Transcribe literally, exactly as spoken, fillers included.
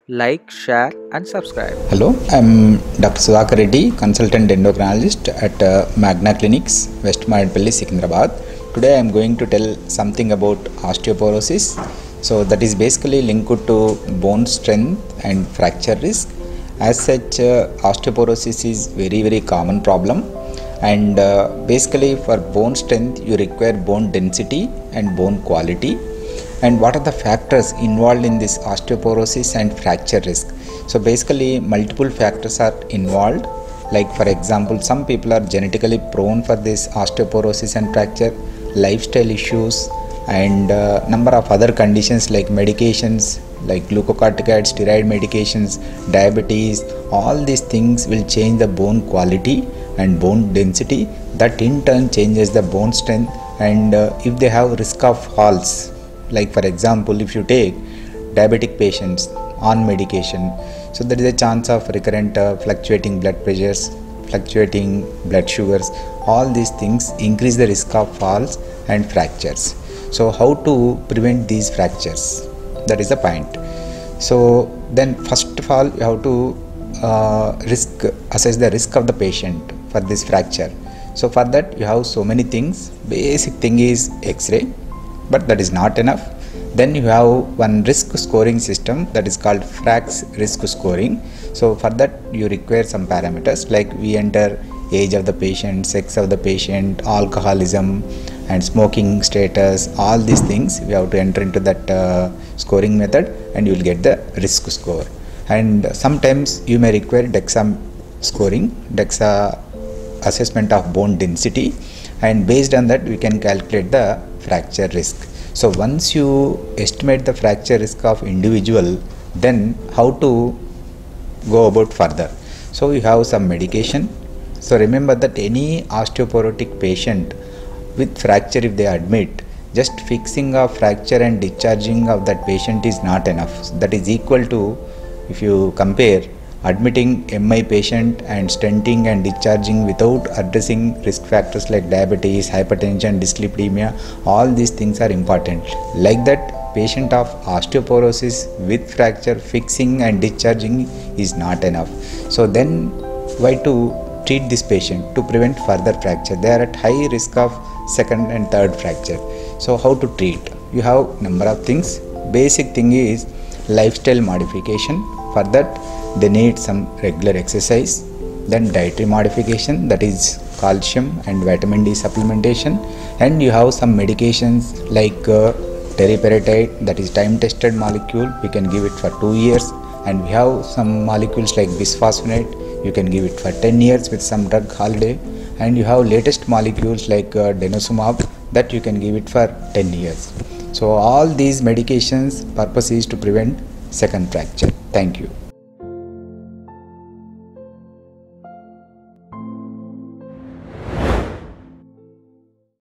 like, share, and subscribe. Hello, I'm Doctor Sudhakar Reddy, consultant endocrinologist at uh, Magna Clinics, West Marredpally, Hyderabad. Today I'm going to tell something about osteoporosis. So that is basically linked to bone strength and fracture risk. As such, uh, osteoporosis is very very common problem, and uh, basically for bone strength you require bone density and bone quality. And what are the factors involved in this osteoporosis and fracture risk? So basically multiple factors are involved. Like for example, some people are genetically prone for this osteoporosis and fracture, lifestyle issues, and uh, number of other conditions like medications like glucocorticoids, steroid medications, diabetes. All these things will change the bone quality and bone density, that in turn changes the bone strength. And uh, if they have risk of falls, like for example, if you take diabetic patients on medication, so there is a chance of recurrent uh, fluctuating blood pressures, fluctuating blood sugars. All these things increase the risk of falls and fractures. So how to prevent these fractures? That is the point. So then first of all, you have to uh, risk assess the risk of the patient for this fracture. So for that you have so many things. Basic thing is X-ray, but that is not enough. Then you have one risk scoring system that is called FRAX risk scoring. So for that you require some parameters, like we enter age of the patient, sex of the patient, alcoholism and smoking status. All these things we have to enter into that uh, scoring method, and you will get the risk score. And sometimes you may require DEXA scoring, DEXA assessment of bone density, and based on that we can calculate the fracture risk. So once you estimate the fracture risk of individual, then how to go about further? So you have some medication. So remember that any osteoporotic patient with fracture, if they admit, just fixing a fracture and discharging of that patient is not enough. That is equal to, if you compare, admitting M I patient and stenting and discharging without addressing risk factors like diabetes, hypertension, dyslipidemia. All these things are important. Like that, patient of osteoporosis with fracture, fixing and discharging is not enough. So then why to treat this patient? To prevent further fracture. They are at high risk of second and third fracture. So how to treat? You have number of things. Basic thing is lifestyle modification. For that they need some regular exercise. Then dietary modification, that is calcium and vitamin D supplementation. And you have some medications like uh, teriparatide, that is time tested molecule, we can give it for two years. And we have some molecules like bisphosphonate, you can give it for ten years with some drug holiday. And you have latest molecules like uh, denosumab, that you can give it for ten years. So all these medications purpose is to prevent second fracture. Thank you.